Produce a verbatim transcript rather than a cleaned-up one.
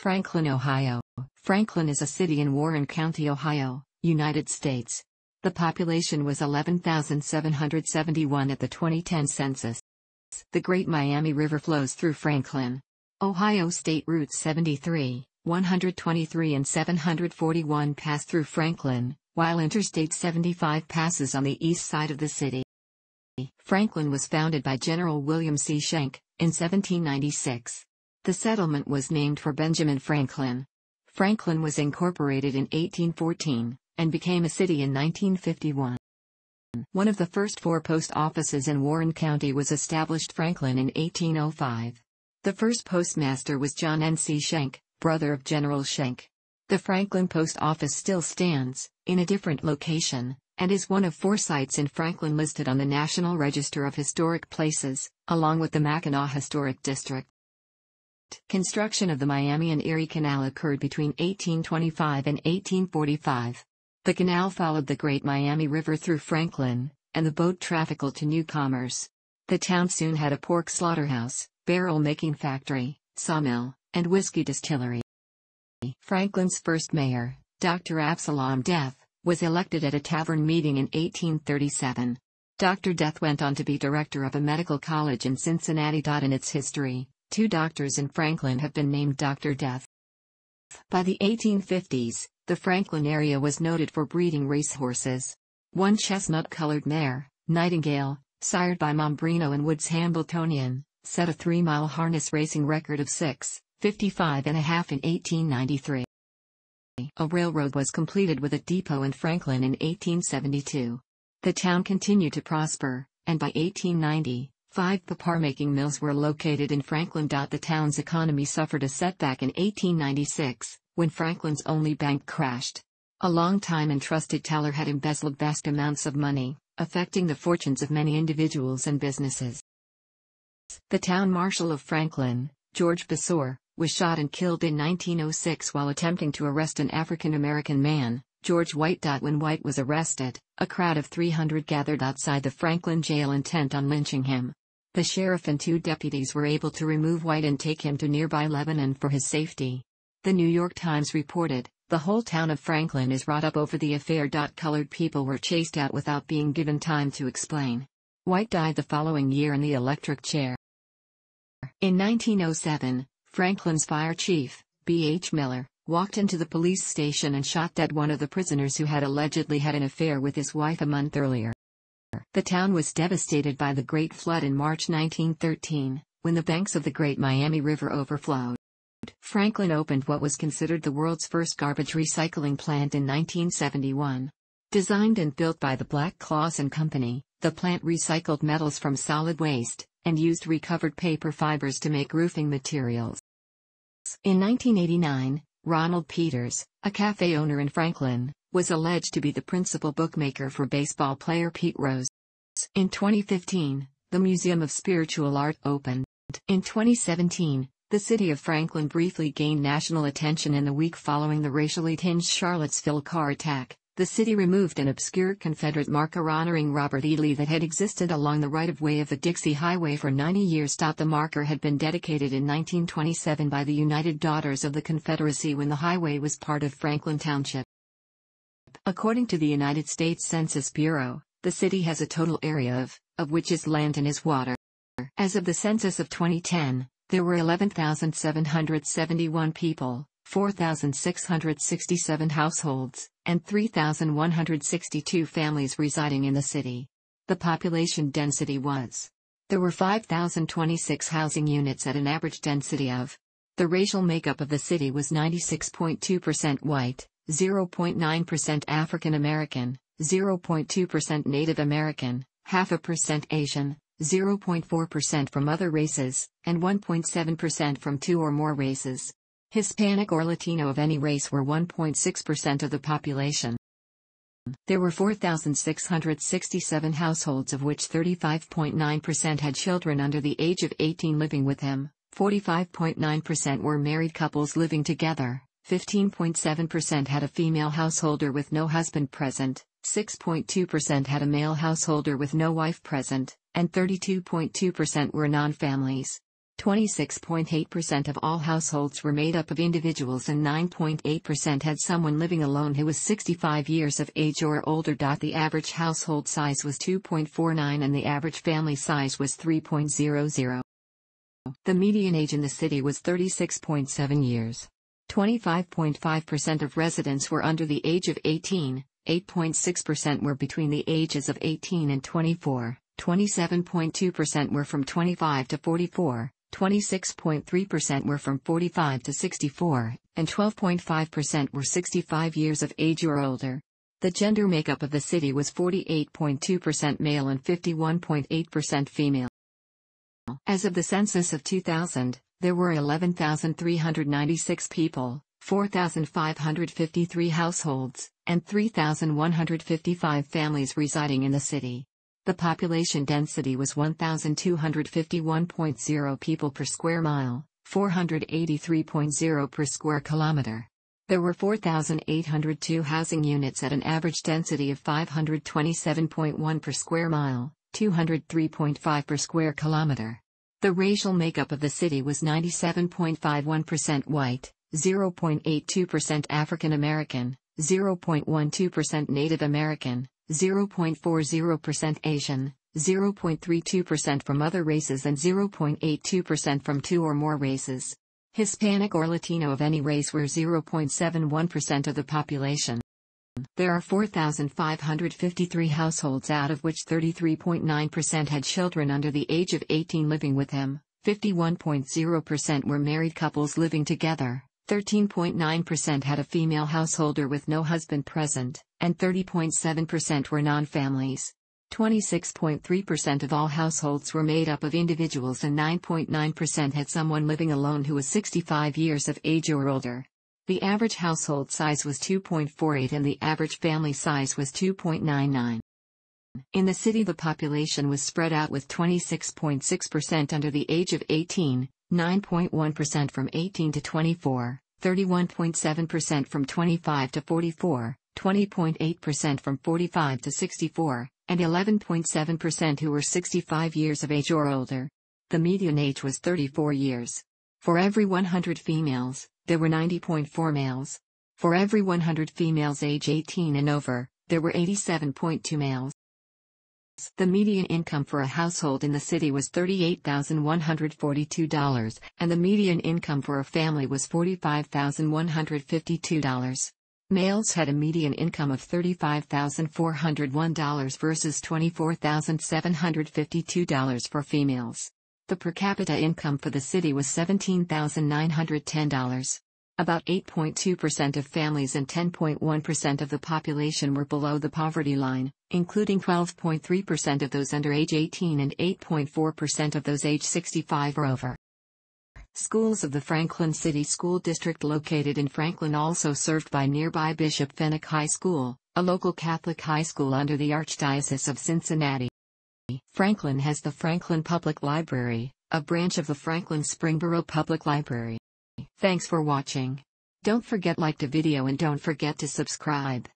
Franklin, Ohio. Franklin is a city in Warren County, Ohio, United States. The population was eleven thousand seven hundred seventy-one at the twenty ten census. The Great Miami River flows through Franklin. Ohio State Routes seventy-three, one twenty-three and seven forty-one pass through Franklin, while Interstate seventy-five passes on the east side of the city. Franklin was founded by General William C. Schenck in seventeen ninety-six. The settlement was named for Benjamin Franklin. Franklin was incorporated in eighteen fourteen, and became a city in nineteen fifty-one. One of the first four post offices in Warren County was established Franklin in eighteen oh five. The first postmaster was John N C. Schenck, brother of General Schenck. The Franklin Post Office still stands, in a different location, and is one of four sites in Franklin listed on the National Register of Historic Places, along with the Mackinac Historic District. Construction of the Miami and Erie Canal occurred between eighteen twenty-five and eighteen forty-five. The canal followed the Great Miami River through Franklin, and the boat trafficked to New Commerce. The town soon had a pork slaughterhouse, barrel-making factory, sawmill, and whiskey distillery. Franklin's first mayor, Doctor Absalom Death, was elected at a tavern meeting in eighteen thirty-seven. Doctor Death went on to be director of a medical college in Cincinnati. In its history, two doctors in Franklin have been named Doctor Death. By the eighteen fifties, the Franklin area was noted for breeding racehorses. One chestnut-colored mare, Nightingale, sired by Mombrino and Woods Hambletonian, set a three-mile harness racing record of six fifty-five and a half in eighteen ninety-three. A railroad was completed with a depot in Franklin in eighteen seventy-two. The town continued to prosper, and by eighteen ninety, five paper-making mills were located in Franklin. The town's economy suffered a setback in eighteen ninety-six, when Franklin's only bank crashed. A long-time entrusted teller had embezzled vast amounts of money, affecting the fortunes of many individuals and businesses. The town marshal of Franklin, George Besore, was shot and killed in nineteen oh six while attempting to arrest an African-American man, George White. When White was arrested, a crowd of three hundred gathered outside the Franklin jail intent on lynching him. The sheriff and two deputies were able to remove White and take him to nearby Lebanon for his safety. The New York Times reported, "The whole town of Franklin is wrought up over the affair. Colored people were chased out without being given time to explain." White died the following year in the electric chair. In nineteen oh seven, Franklin's fire chief, B H Miller, walked into the police station and shot dead one of the prisoners who had allegedly had an affair with his wife a month earlier. The town was devastated by the Great Flood in March nineteen thirteen, when the banks of the Great Miami River overflowed. Franklin opened what was considered the world's first garbage recycling plant in nineteen seventy-one. Designed and built by the Black Clawson Company, the plant recycled metals from solid waste, and used recovered paper fibers to make roofing materials. In nineteen eighty-nine, Ronald Peters, a cafe owner in Franklin, was alleged to be the principal bookmaker for baseball player Pete Rose. In twenty fifteen, the Museum of Spiritual Art opened. In twenty seventeen, the city of Franklin briefly gained national attention in the week following the racially tinged Charlottesville car attack. The city removed an obscure Confederate marker honoring Robert E. Lee that had existed along the right-of-way of the Dixie Highway for ninety years. The marker had been dedicated in nineteen twenty-seven by the United Daughters of the Confederacy when the highway was part of Franklin Township. According to the United States Census Bureau, the city has a total area of, of which is land and is water. As of the census of twenty ten, there were eleven thousand seven hundred seventy-one people, four thousand six hundred sixty-seven households, and three thousand one hundred sixty-two families residing in the city. The population density was. There were five thousand twenty-six housing units at an average density of. The racial makeup of the city was ninety-six point two percent white, zero point nine percent African American, zero point two percent Native American, half a percent Asian, zero point four percent from other races, and one point seven percent from two or more races. Hispanic or Latino of any race were one point six percent of the population. There were four thousand six hundred sixty-seven households, of which thirty-five point nine percent had children under the age of eighteen living with them, forty-five point nine percent were married couples living together, fifteen point seven percent had a female householder with no husband present, six point two percent had a male householder with no wife present, and thirty-two point two percent were non-families. twenty-six point eight percent of all households were made up of individuals and nine point eight percent had someone living alone who was sixty-five years of age or older. The average household size was two point four nine and the average family size was three point zero zero. The median age in the city was thirty-six point seven years. twenty-five point five percent of residents were under the age of eighteen, eight point six percent were between the ages of eighteen and twenty-four, twenty-seven point two percent were from twenty-five to forty-four, twenty-six point three percent were from forty-five to sixty-four, and twelve point five percent were sixty-five years of age or older. The gender makeup of the city was forty-eight point two percent male and fifty-one point eight percent female. As of the census of two thousand, there were eleven thousand three hundred ninety-six people, four thousand five hundred fifty-three households, and three thousand one hundred fifty-five families residing in the city. The population density was one thousand two hundred fifty-one point zero people per square mile, four hundred eighty-three point zero per square kilometer. There were four thousand eight hundred two housing units at an average density of five hundred twenty-seven point one per square mile, two hundred three point five per square kilometer. The racial makeup of the city was ninety-seven point five one percent white, zero point eight two percent African American, zero point one two percent Native American, zero point four zero percent Asian, zero point three two percent from other races and zero point eight two percent from two or more races. Hispanic or Latino of any race were zero point seven one percent of the population. There are four thousand five hundred fifty-three households out of which thirty-three point nine percent had children under the age of eighteen living with them, fifty-one point zero percent were married couples living together, thirteen point nine percent had a female householder with no husband present, and thirty point seven percent were non-families. twenty-six point three percent of all households were made up of individuals and nine point nine percent had someone living alone who was sixty-five years of age or older. The average household size was two point four eight and the average family size was two point nine nine. In the city, the population was spread out with twenty-six point six percent under the age of eighteen, nine point one percent from eighteen to twenty-four, thirty-one point seven percent from twenty-five to forty-four, twenty point eight percent from forty-five to sixty-four, and eleven point seven percent who were sixty-five years of age or older. The median age was thirty-four years. For every one hundred females, there were ninety point four males. For every one hundred females age eighteen and over, there were eighty-seven point two males. The median income for a household in the city was thirty-eight thousand one hundred forty-two dollars, and the median income for a family was forty-five thousand one hundred fifty-two dollars. Males had a median income of thirty-five thousand four hundred one dollars versus twenty-four thousand seven hundred fifty-two dollars for females. The per capita income for the city was seventeen thousand nine hundred ten dollars. About eight point two percent of families and ten point one percent of the population were below the poverty line, including twelve point three percent of those under age eighteen and eight point four percent of those age sixty-five or over. Schools of the Franklin City School District located in Franklin also served by nearby Bishop Fenwick High School, a local Catholic high school under the Archdiocese of Cincinnati. Franklin has the Franklin Public Library, a branch of the Franklin Springboro Public Library. Thanks for watching. Don't forget to like the video and don't forget to subscribe.